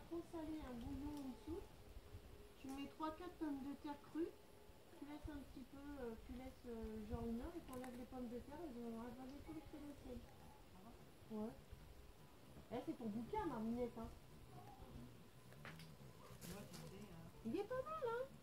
trop salé, un bouillon en dessous. Tu mets 3-4 pommes de terre crues. Tu laisses un petit peu, tu laisses genre 1 heure et t'enlèves les pommes de terre, elles vont avaler tout le sel. Ouais. Eh, c'est ton bouquin, Marminette, hein. Il est pas mal, hein.